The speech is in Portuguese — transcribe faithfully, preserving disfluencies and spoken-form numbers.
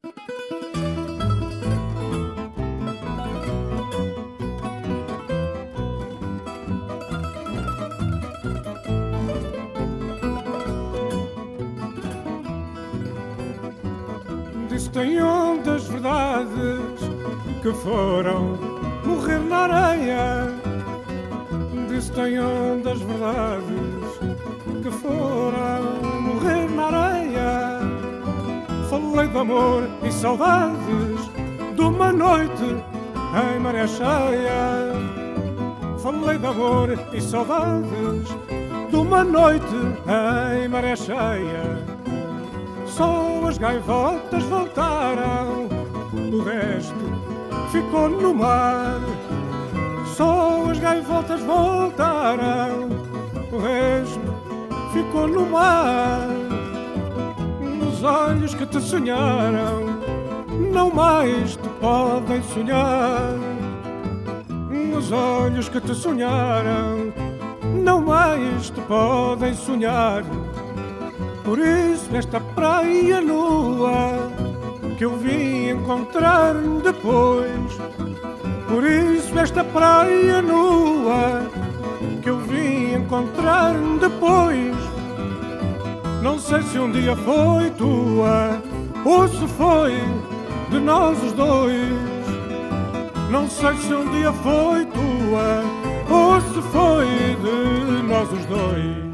Tem ondas verdades que foram morrer na areia. Disse tem ondas verdades que foram morrer na areia. Falei de amor e saudades de uma noite em maré cheia. Falei de amor e saudades de uma noite em maré cheia. Só as gaivotas voltaram, o resto ficou no mar. Só as gaivotas voltaram, o resto ficou no mar. Nos olhos que te sonharam, não mais te podem sonhar. Nos olhos que te sonharam, não mais te podem sonhar. Por isso esta praia nua que eu vim encontrar depois. Por isso esta praia nua que eu vim encontrar depois. Não sei se um dia foi tua ou se foi de nós os dois. Não sei se um dia foi tua ou se foi de nós os dois.